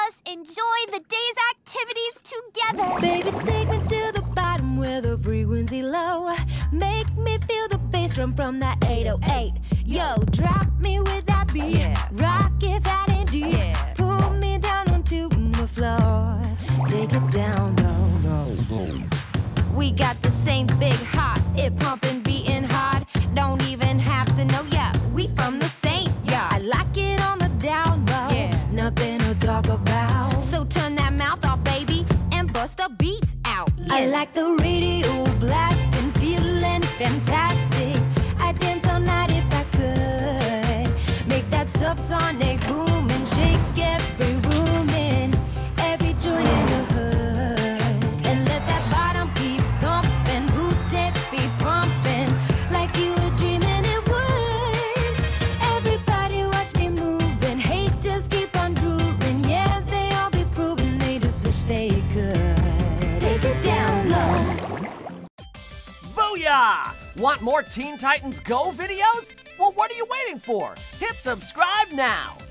us enjoy the day's activities together. Baby, take me to the bottom where the frequency low. Make me feel the bass drum from that 808. Yo, drop me with that beat. Rock it fat and deep. Pull me down onto the floor. Take it down low. We got the same big heart. It pumping, beating hard. Don't even have to know, we from the same yard. I like it on the down low. Nothing to talk about. So turn that mouth off, baby, and bust the beats out. I like the radio blasting, feeling fantastic. I'd dance all night if I could. Make that subsonic boom and shake every room in every joint in the hood. And let that bottom keep thumping, boot tape be pumping like you were dreaming it would. Everybody watch me moving, haters keep on drooling. Yeah, they all be proving they just wish they could. Take it down low. Booyah! Want more Teen Titans Go videos? Well, what are you waiting for? Hit subscribe now!